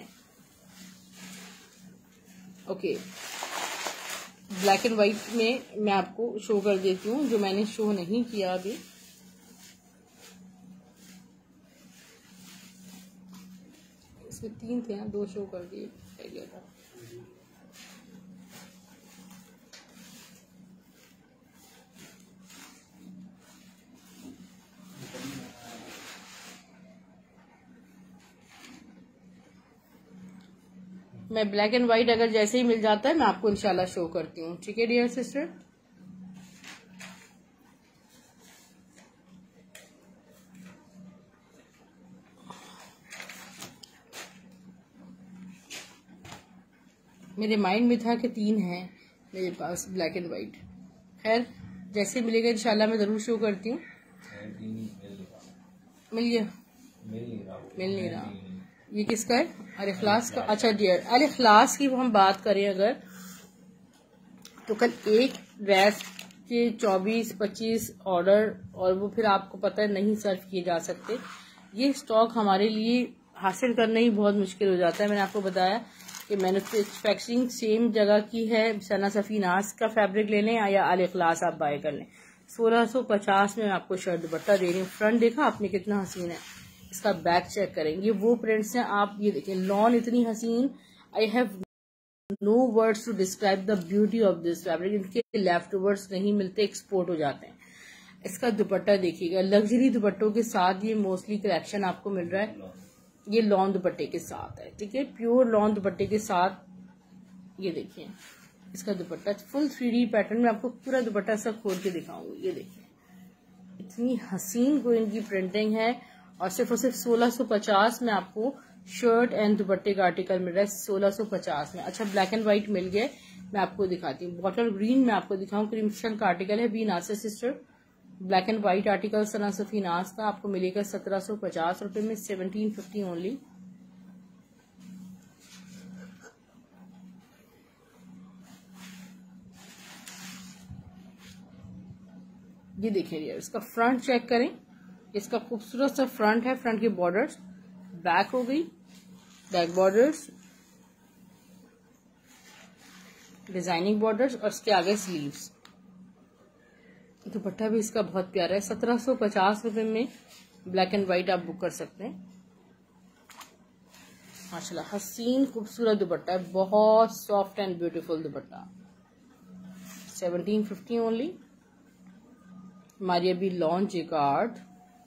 ओके ब्लैक एंड व्हाइट में मैं आपको शो कर देती हूँ जो मैंने शो नहीं किया अभी। इसमें तीन थे ना, दो शो कर दिए था। मैं ब्लैक एंड व्हाइट अगर जैसे ही मिल जाता है मैं आपको इंशाल्लाह शो करती हूँ। ठीक है डियर सिस्टर। मेरे माइंड में था कि तीन है मेरे पास ब्लैक एंड व्हाइट। खैर जैसे मिलेगा इंशाल्लाह मैं जरूर शो करती हूँ। मिल गया? मिल नहीं रहा। ये किसका है? अल इखलास का। अच्छा डियर, अल इखलास की हम बात करें अगर, तो कल एक ड्रेस के चौबीस पच्चीस ऑर्डर, और वो फिर आपको पता है नहीं सर्व किए जा सकते। ये स्टॉक हमारे लिए हासिल करना ही बहुत मुश्किल हो जाता है। मैंने आपको बताया कि मैन्युफैक्चरिंग सेम जगह की है। सना सफीनास का फैब्रिक ले लें या अल इखलास आप बाय कर लें। सोलह सौ पचास में आपको शर्ट दुपट्टा दे रही हूँ। फ्रंट देखा आपने कितना हसीन है, इसका बैक चेक करेंगे। वो प्रिंट्स हैं, आप ये देखें, लॉन इतनी हसीन। I have no words to describe the beauty of this fabric. इनके लेफ्ट वर्ड्स नहीं मिलते, एक्सपोर्ट हो जाते हैं। इसका दुपट्टा देखिएगा, लग्जरी दुपट्टों के साथ ये मोस्टली कलेक्शन आपको मिल रहा है। ये लॉन दुपट्टे के साथ है, ठीक है, प्योर लॉन दुपट्टे के साथ। ये देखिए इसका dupatta full three D pattern में, आपको पूरा दुपट्टा ऐसा खोल के दिखाऊंगी। ये देखिए इतनी हसीन को इनकी प्रिंटिंग है, और सिर्फ और सिर्फ सोलह सौ पचास में आपको शर्ट एंड दुपट्टे का आर्टिकल मिल रहा है। सोलह सौ पचास में। अच्छा ब्लैक एंड व्हाइट मिल गया, मैं आपको दिखाती हूँ। बॉटल ग्रीन में आपको दिखाऊं, क्रिम्सन का आर्टिकल है, B Nasir sister. Black and white article Sana Safinaz का आपको मिलेगा सत्रह सौ पचास रुपए में, सेवनटीन फिफ्टी ओनली। ये देखिए यार, इसका फ्रंट चेक करें, इसका खूबसूरत सा फ्रंट है। फ्रंट के बॉर्डर्स, बैक हो गई, बैक बॉर्डर्स, डिजाइनिंग बॉर्डर्स, और इसके आगे स्लीव्स। दुपट्टा भी इसका बहुत प्यारा है। सत्रह सौ पचास रुपए में ब्लैक एंड व्हाइट आप बुक कर सकते हैं। माशाल्लाह हसीन खूबसूरत दुपट्टा है, बहुत soft and beautiful dupatta. Seventeen fifty only. हमारी अभी लॉन्च जिकार्ड,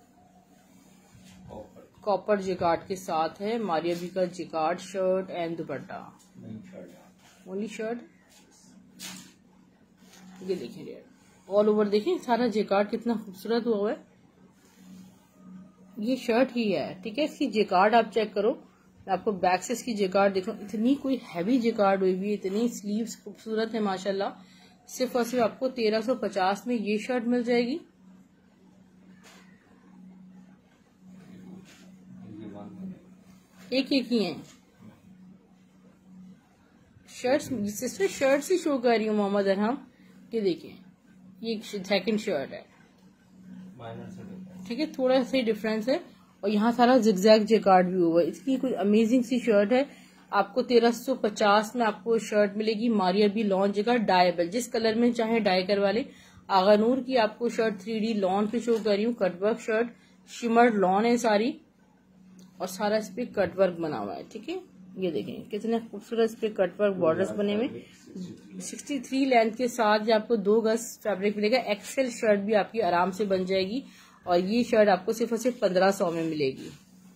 कॉपर जिकार्ड के साथ है। मारिया बी का jacquard shirt and dupatta, only shirt. ये देखिए यार, ऑल ओवर देखिए सारा जिकार्ड कितना खूबसूरत हुआ है। ये शर्ट ही है, ठीक है। इसकी जिकार्ड आप चेक करो, मैं आपको बैक से इसकी जिकार्ड दिखाऊं। इतनी कोई हैवी जिकार्ड हुई हुई, इतनी स्लीव्स खूबसूरत है माशाल्लाह। सिर्फ और सिर्फ आपको तेरह सौ पचास में ये शर्ट मिल जाएगी। एक एक ही है शर्ट्स, सिस्टर शर्ट ही शो कर रही हूँ मोहम्मद अरहम। ये देखिए ये सेकंड शर्ट है, ठीक है, थोड़ा सा ही डिफरेंस है। और यहाँ सारा जिगजैग जेकार्ड भी हुआ है। इसकी कोई अमेजिंग सी शर्ट है। आपको तेरह सौ पचास में आपको शर्ट मिलेगी। Maria B lawn jacquard dyeable, जिस कलर में चाहे डाई करवा ले। आगानूर की आपको शर्ट थ्री डी लॉन पे शो कर रही हूँ। कटवर्क शर्ट, शिमर लॉन है सारी, और सारा इस पे कटवर्क बना हुआ है, ठीक है। ये देखें कितने खूबसूरत इस पे कटवर्क बॉर्डर्स बने हुए। सिक्सटी थ्री लेंथ के साथ जो आपको दो गज फैब्रिक मिलेगा। एक्सेल शर्ट भी आपकी आराम से बन जाएगी, और ये शर्ट आपको सिर्फ और सिर्फ पंद्रह सौ में मिलेगी।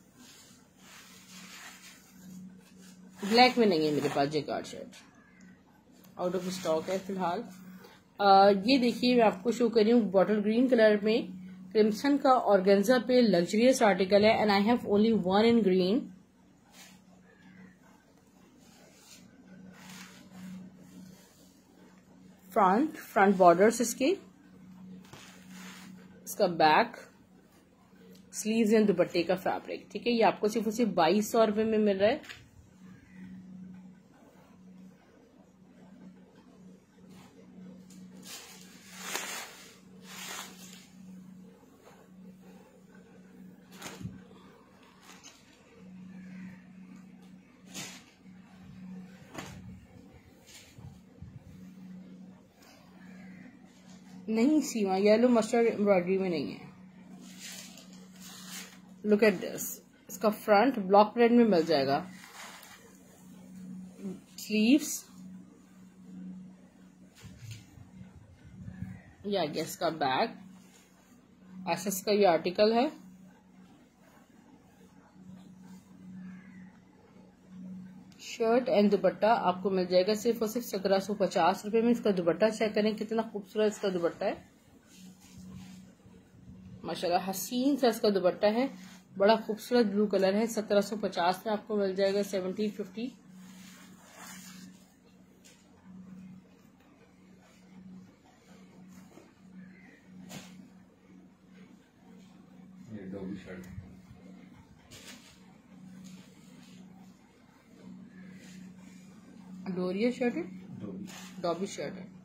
ब्लैक में नहीं है मेरे पास jacquard shirt, out of stock है फिलहाल। ये देखिए मैं आपको शो कर रही हूँ बॉटल ग्रीन कलर में, क्रिम्सन का ऑर्गेन्जा पे लग्जरियस आर्टिकल है, and I have only one in green. Front front borders इसके, इसका बैक, स्लीव्स एंड दुपट्टे का फैब्रिक, ठीक है। ये आपको सिर्फ और सिर्फ बाईस सौ रुपए में मिल रहा है। नहीं सीमा, येलो मस्टर्ड एम्ब्रॉयडरी में नहीं है। लुक एट दिस, इसका फ्रंट ब्लॉक प्रिंट में मिल जाएगा। स्लीव्स, ये आ गया इसका बैक, एसएस का ये आर्टिकल है। शर्ट एंड दुपट्टा आपको मिल जाएगा सिर्फ और सिर्फ सत्रह सौ पचास रुपए में। इसका दुपट्टा चेक करें कितना खूबसूरत इसका दुपट्टा है, माशाल्लाह हसीन सा इसका दुपट्टा है, बड़ा खूबसूरत ब्लू कलर है। सत्रह सौ पचास में आपको मिल जाएगा सेवनटीन फिफ्टी। डोरिया शर्ट है, डॉबी शर्ट है,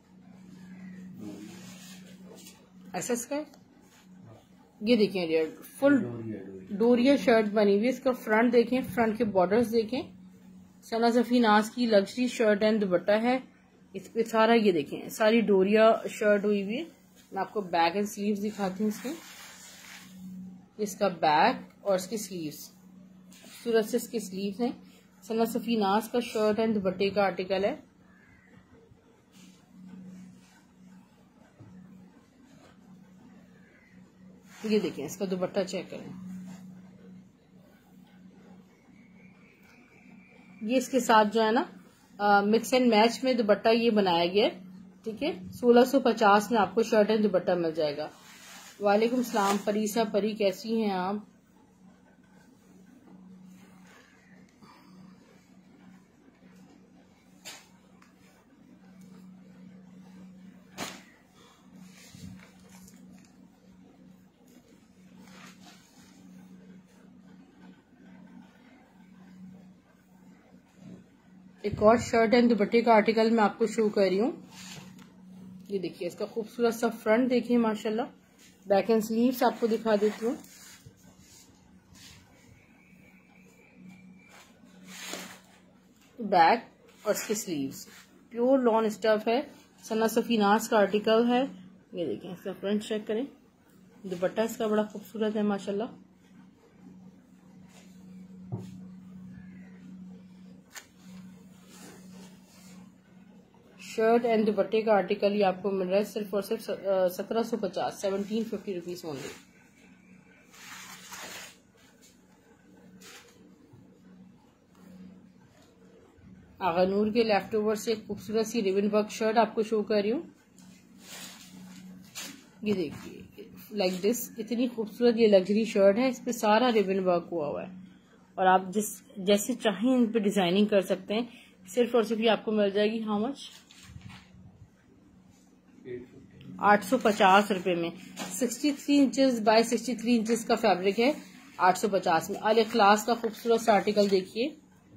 एसएस का है। ये देखिए रेड फुल डोरिया शर्ट बनी हुई है। इसका फ्रंट देखें, फ्रंट के बॉर्डर्स देखें, सना सफी नाज की लग्जरी शर्ट एंड दुपट्टा है। इस पे सारा ये देखें सारी डोरिया शर्ट हुई हुई है। मैं आपको बैक एंड स्लीव्स दिखाती हूँ इसके, इसका बैक और इसकी स्लीव्स, खूबसूरत से इसकी स्लीव्स हैं। सना सफी नाज का शर्ट एंड दुपट्टे का आर्टिकल है। ये देखिए इसका दुपट्टा चेक करें, ये इसके साथ जो है ना मिक्स एंड मैच में दुपट्टा ये बनाया गया है, ठीक है। सोलह सौ पचास में आपको शर्ट एंड दुपट्टा मिल जाएगा। वालेकुम सलाम परीसा परी, कैसी हैं आप? एक और शर्ट एंड दुपट्टे का आर्टिकल मैं आपको शो कर रही हूँ। ये देखिए इसका खूबसूरत सा फ्रंट देखिए माशाल्लाह। बैक एंड स्लीव्स आपको दिखा देती हूँ। बैक और इसके स्लीव्स प्योर लॉन स्टफ है, सना सफी नाज का आर्टिकल है। ये देखिए इसका फ्रंट चेक करें, दुपट्टा इसका बड़ा खूबसूरत है माशाल्लाह। शर्ट एंड दुपट्टे का आर्टिकल ये आपको मिल रहा है सिर्फ और सिर्फ सत्रह सौ पचास, seventeen fifty rupees only. Agha Noor के लेफ्ट ओवर से एक खूबसूरत सी रिबन वर्क शर्ट आपको शो कर रही हूँ। ये देखिए लाइक दिस, इतनी खूबसूरत ये लग्जरी शर्ट है, इस पे सारा रिबन वर्क हुआ हुआ है और आप जिस जैसे चाहें इन पे डिजाइनिंग कर सकते हैं। सिर्फ और सिर्फ ये आपको मिल जाएगी हाउ मच, आठ सौ पचास रुपए में। Sixty three inches by sixty three inches का फैब्रिक है, आठ सौ पचास में। अल इखलास का खूबसूरत सा आर्टिकल देखिए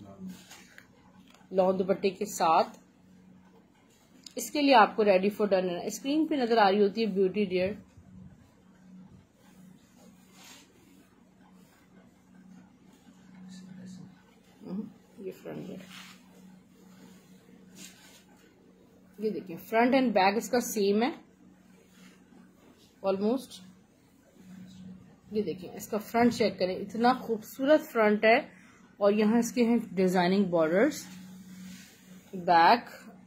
लॉन्ग दुपट्टे के साथ। इसके लिए आपको रेडी फॉर डन है, स्क्रीन पे नजर आ रही होती है ब्यूटी डियर। ये फ्रंट है, ये देखिए फ्रंट एंड बैक इसका सेम है ऑलमोस्ट। ये देखिए इसका फ्रंट चेक करें, इतना खूबसूरत फ्रंट है और यहाँ इसके हैं डिजाइनिंग बॉर्डर्स। बैक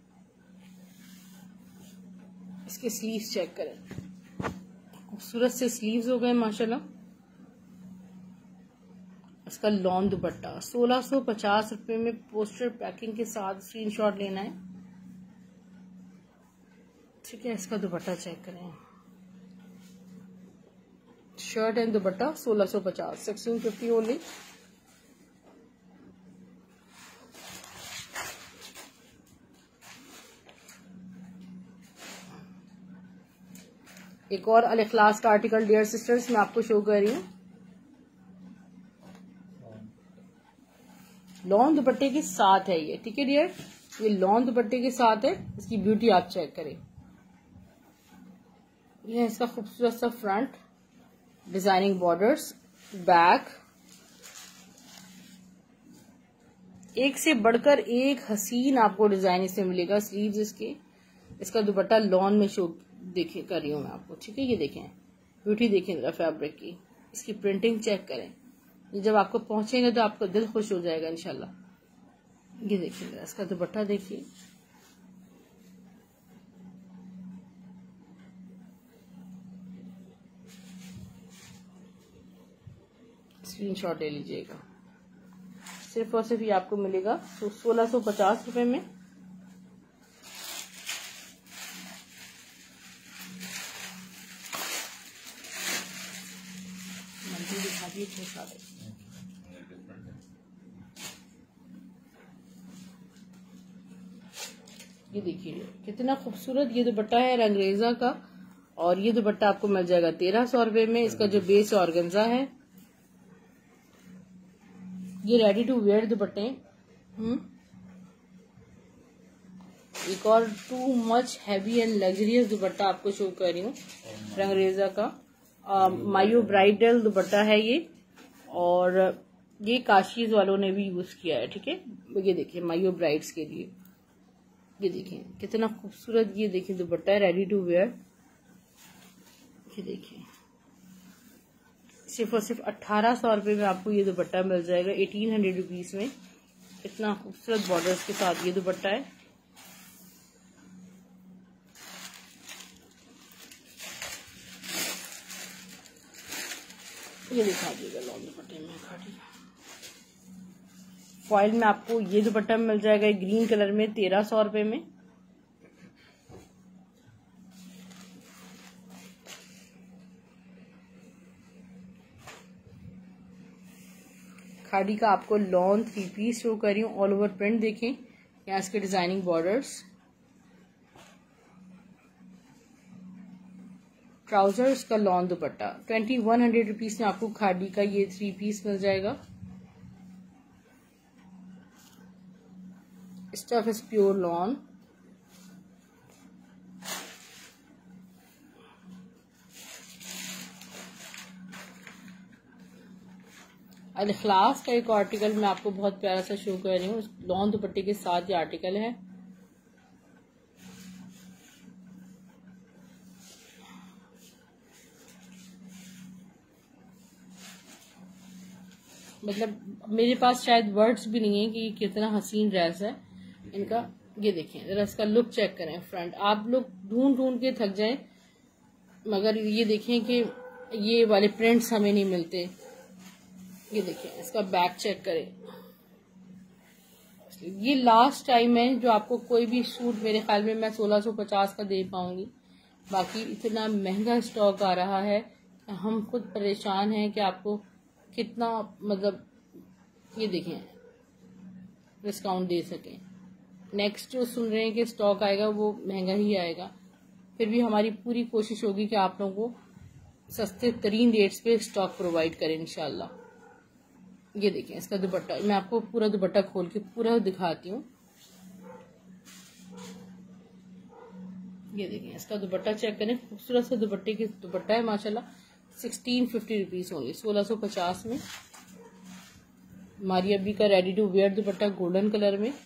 इसके स्लीव्स चेक करें, खूबसूरत से स्लीव्स हो गए माशाल्लाह। इसका लॉन दुपट्टा सोलह सौ पचास रुपए में पोस्टर पैकिंग के साथ स्क्रीनशॉट लेना है, ठीक है। इसका दुपट्टा चेक करें, शर्ट एंड दुपट्टा सोलह सौ पचास, सिक्सटीन फिफ्टी ओनली। एक और अल इखलास का आर्टिकल डियर सिस्टर्स मैं आपको शो कर रही हूँ। लॉन दुपट्टे के साथ है ये, ठीक है डियर, ये लॉन दुपट्टे के साथ है। इसकी ब्यूटी आप चेक करें, ये इसका खूबसूरत सा फ्रंट, डिजाइनिंग बॉर्डर्स, बैक, एक से बढ़कर एक हसीन आपको डिजाइन इसमें मिलेगा। स्लीव्स इसके, इसका दुपट्टा लॉन में शो देखे कर रही हूँ मैं आपको, ठीक है। ये देखें ब्यूटी देखें जरा फैब्रिक की, इसकी प्रिंटिंग चेक करें। ये जब आपको पहुंचेंगे तो आपका दिल खुश हो जाएगा इंशाल्लाह। ये देखिएगा, इसका दुपट्टा देखिए, स्क्रीनशॉट ले लीजिएगा। सिर्फ और सिर्फ ये आपको मिलेगा सोलह सौ पचास रुपए में। दिखा दिए छह सारे। ये देखिए कितना खूबसूरत ये दुपट्टा है रंगरेजा का, और ये दुपट्टा आपको मिल जाएगा तेरह सौ रुपए में। इसका जो बेस ऑर्गेन्जा है, ये रेडी टू वेयर दुपट्टे। हम्म एक और too much heavy and luxurious dupatta आपको शो कर रही हूँ रंगरेजा का। मायो ब्राइडल दुपट्टा है ये, और ये काशीज वालों ने भी यूज किया है। ठीक है, ये देखिए मायो ब्राइड्स के लिए, ये देखिए कितना खूबसूरत ये देखिए दुपट्टा है रेडी टू वेयर। ये देखिए सिर्फ और सिर्फ अट्ठारह सौ रुपए में आपको ये दुपट्टा मिल जाएगा, एटीन हंड्रेड रुपीज में। इतना खूबसूरत बॉर्डर्स के साथ ये दुपट्टा है। ये दिखा दीजिएगा लॉन्ग दुपट्टे में खाटी फॉइल में आपको ये दुपट्टा मिल जाएगा ग्रीन कलर में तेरह सौ रुपए में। खाड़ी का आपको लॉन थ्री पीस शो कर रही हूँ, ऑल ओवर प्रिंट देखें, यहाँ इसके डिजाइनिंग बॉर्डर्स। ट्राउजर इसका lawn dupatta twenty one hundred rupees में आपको खाड़ी का ये थ्री पीस मिल जाएगा। Stuff is pure lawn. Al Ikhlas का एक आर्टिकल मैं आपको बहुत प्यारा सा शो कर रही हूँ, लॉन दुपट्टे के साथ ये आर्टिकल है। मतलब मेरे पास शायद वर्ड्स भी नहीं है कि कितना हसीन ड्रेस है इनका। ये देखें जरा इसका लुक चेक करें फ्रंट, आप लोग ढूंढ ढूंढ के थक जाएं, मगर ये देखें कि ये वाले प्रिंट्स हमें नहीं मिलते। ये देखें इसका बैक चेक करें। ये लास्ट टाइम है जो आपको कोई भी सूट मेरे ख्याल में मैं सोलह सौ पचास का दे पाऊंगी, बाकी इतना महंगा स्टॉक आ रहा है हम खुद परेशान हैं कि आपको कितना मतलब ये देखें डिस्काउंट दे सकें। नेक्स्ट जो सुन रहे हैं कि स्टॉक आएगा वो महंगा ही आएगा, फिर भी हमारी पूरी कोशिश होगी कि आप लोगों को सस्ते तरीन रेट्स पे स्टॉक प्रोवाइड करें इंशाल्लाह। ये देखें इसका दुपट्टा, मैं आपको पूरा दुपट्टा खोल के पूरा दिखाती हूँ। ये देखें इसका दुपट्टा चेक करें, खूबसूरत सा दुपट्टे के दुपट्टा है माशाल्लाह। सिक्सटीन फिफ्टी रुपीज होंगे, सोलह सौ पचास में। मारिया बी का ready to wear dupatta golden colour में।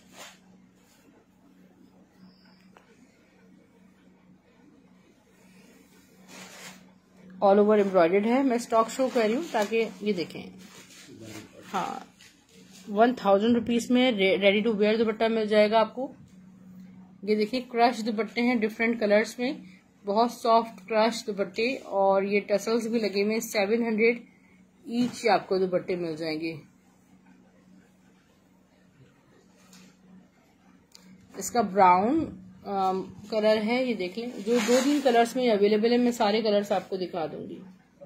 ऑल ओवर एम्ब्रॉयडर्ड है। मैं स्टॉक शो कर रही हूँ ताकि ये देखें। हाँ, वन थाउजेंड रुपीज में रेडी टू वेयर दुपट्टा मिल जाएगा आपको। ये देखिए क्रश दुपट्टे हैं डिफरेंट कलर्स में, बहुत सॉफ्ट क्रश दुपट्टे, और ये टसल्स भी लगे हुए। सेवन हंड्रेड ईच आपको दुपट्टे मिल जाएंगे। इसका ब्राउन कलर है, ये देख लें। जो दो तीन कलर्स में अवेलेबल है, मैं सारे कलर्स आपको दिखा दूंगी।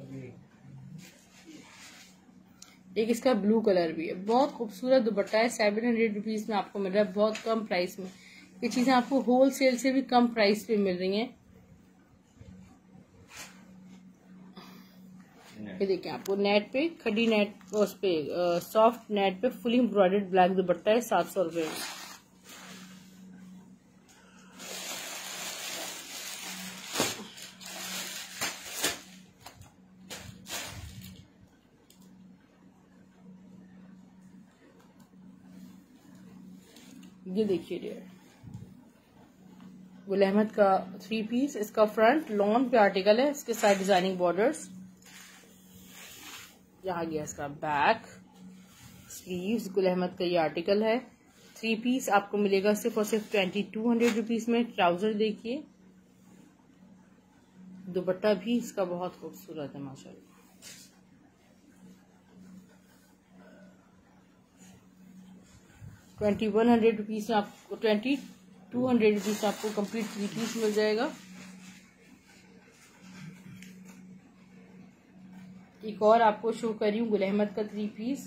एक इसका ब्लू कलर भी है, बहुत खूबसूरत दुपट्टा है। सेवन हंड्रेड रुपीज में आपको मिल रहा है, बहुत कम प्राइस में। ये चीजें आपको होल सेल से भी कम प्राइस पे मिल रही हैं। ये देखिए आपको नेट पे, खड़ी नेट उस पे सॉफ्ट नेट पे फुली एम्ब्रॉयडर्ड ब्लैक दुपट्टा है, सात सौ रुपए में। ये देखिए डियर, गुल अहमद का थ्री पीस। इसका फ्रंट लॉन पे आर्टिकल है, इसके साइड डिजाइनिंग बॉर्डर्स। यहाँ गया इसका बैक, स्लीव्स, गुल अहमद का ये आर्टिकल है। थ्री पीस आपको मिलेगा सिर्फ और सिर्फ ट्वेंटी टू हंड्रेड रुपीज में। ट्राउजर देखिए, दुपट्टा भी इसका बहुत खूबसूरत है माशाल्लाह। ट्वेंटी वन हंड्रेड रुपीज में आपको ट्वेंटी टू हंड्रेड रुपीज आपको कंप्लीट थ्री पीस मिल जाएगा। एक और आपको शो कर रही हूँ गुल अहमद का थ्री पीस।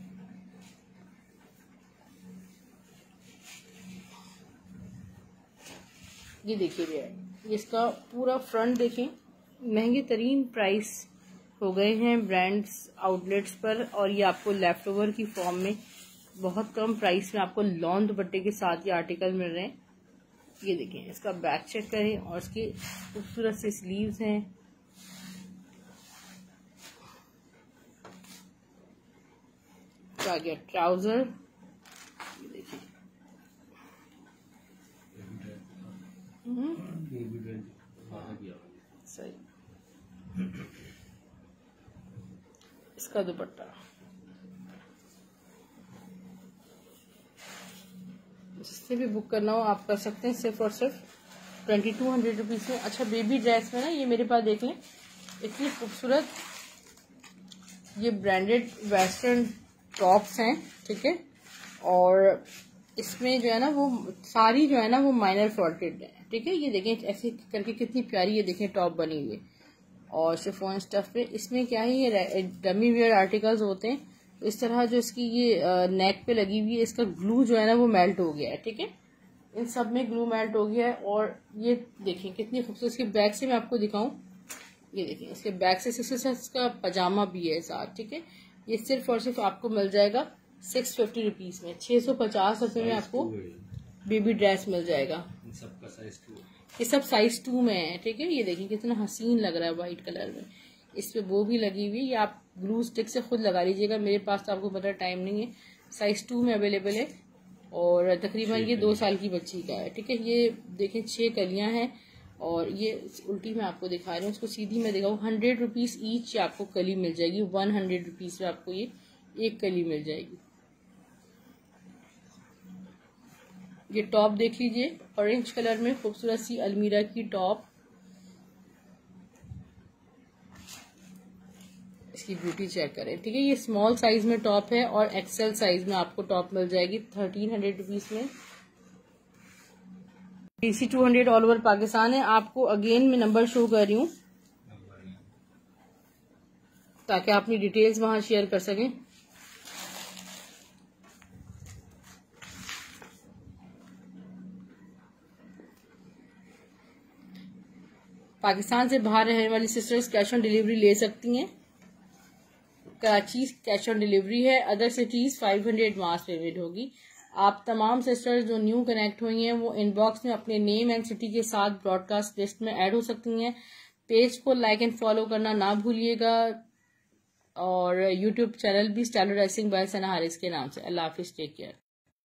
ये देखिए भैया, इसका पूरा फ्रंट देखें, महंगे तरीन प्राइस हो गए हैं ब्रांड्स आउटलेट्स पर, और ये आपको लेफ्ट ओवर की फॉर्म में बहुत कम प्राइस में आपको लॉन दुपट्टे के साथ ये आर्टिकल मिल रहे हैं। ये देखें, इसका बैक चेक करें और इसके खूबसूरत से स्लीव्स हैं। आ गया ट्राउजर, ये देखिए सही। इसका दुपट्टा जिससे भी बुक करना हो आप कर सकते हैं सिर्फ और सिर्फ ट्वेंटी टू हंड्रेड रुपीज में। अच्छा, बेबी ड्रेस में ना ये मेरे पास देख लें, इतनी खूबसूरत ये ब्रांडेड वेस्टर्न टॉप्स हैं, ठीक है। और इसमें जो है ना वो सारी जो है ना वो माइनर फ्लॉटेड है, ठीक है। ये देखें ऐसे करके कितनी प्यारी ये देखें टॉप बनी हुई है, और शिफॉन स्टफ पे इसमें क्या है ये डमी वेयर आर्टिकल्स होते हैं। तो इस तरह जो इसकी ये नेक पे लगी हुई है, इसका ग्लू जो है ना वो मेल्ट हो गया है, ठीक है। इन सब में ग्लू मेल्ट हो गया है। और ये देखें कितनी खूबसूरत, इसके बैक से मैं आपको दिखाऊं, ये देखें इसके बैक से इसका पजामा भी है साथ, ठीक है। ये सिर्फ और सिर्फ आपको मिल जाएगा सिक्स फिफ्टी रुपीज में, छह सौ पचास रुपए में आपको बेबी ड्रेस मिल जाएगा। सबका साइज टू, ये सब साइज टू में है, ठीक है। ये देखिए कितना हसीन लग रहा है व्हाइट कलर में, इस पे वो भी लगी हुई है। ये आप ग्लू स्टिक से खुद लगा लीजिएगा, मेरे पास तो आपको पता टाइम नहीं है। साइज टू में अवेलेबल है, और तकरीबन ये दो साल की बच्ची का है, ठीक है। ये देखें छह कलियां हैं, और ये उल्टी में आपको दिखा रही हूँ, इसको सीधी में दिखाऊँ। हंड्रेड रुपीज ईच आपको कली मिल जाएगी, वन हंड्रेड रुपीज में आपको ये एक कली मिल जाएगी। ये टॉप देख लीजिए, ऑरेंज कलर में खूबसूरत सी अलमीरा की टॉप, इसकी ब्यूटी चेक करें, ठीक है। ये स्मॉल साइज में टॉप है, और एक्सेल साइज में आपको टॉप मिल जाएगी थर्टीन हंड्रेड रुपीज में। DC two hundred all over Pakistan है। आपको अगेन मैं नंबर शो कर रही हूँ ताकि आप अपनी डिटेल्स वहां शेयर कर सकें। पाकिस्तान से बाहर रहने वाली सिस्टर्स कैश ऑन डिलीवरी ले सकती हैं। कराची कैश ऑन डिलीवरी है, other cities five hundred advance payment होगी। आप तमाम सिस्टर्स जो न्यू कनेक्ट हुई हैं वो इनबॉक्स में अपने नेम एंड सिटी के साथ ब्रॉडकास्ट लिस्ट में ऐड हो सकती हैं। पेज को लाइक एंड फॉलो करना ना भूलिएगा, और यूट्यूब चैनल भी Stylo dressing by Sana Haris के नाम से। अल्लाह हाफिज, टेक केयर।